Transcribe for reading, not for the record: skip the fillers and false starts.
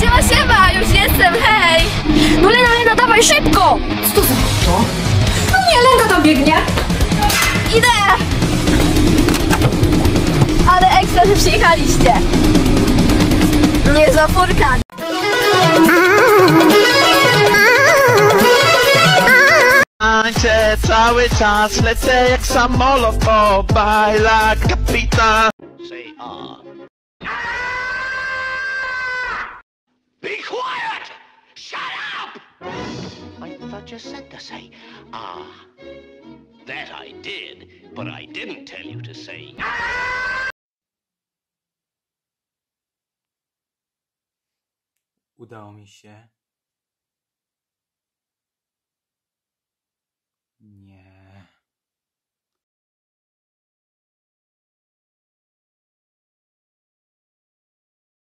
Siema, siema, już jestem, hej! No Lena, dawaj szybko! Co to za auto? No nie, Lenka tam biegnie. Idę! Ale ekstra, że przyjechaliście. Nie za furkan. Tańczę cały czas, lecę jak samolot, bajla kapitan. Say Be quiet! Shut up! I thought you said to say That I did, but I didn't tell you to say Udało mi się. Nie.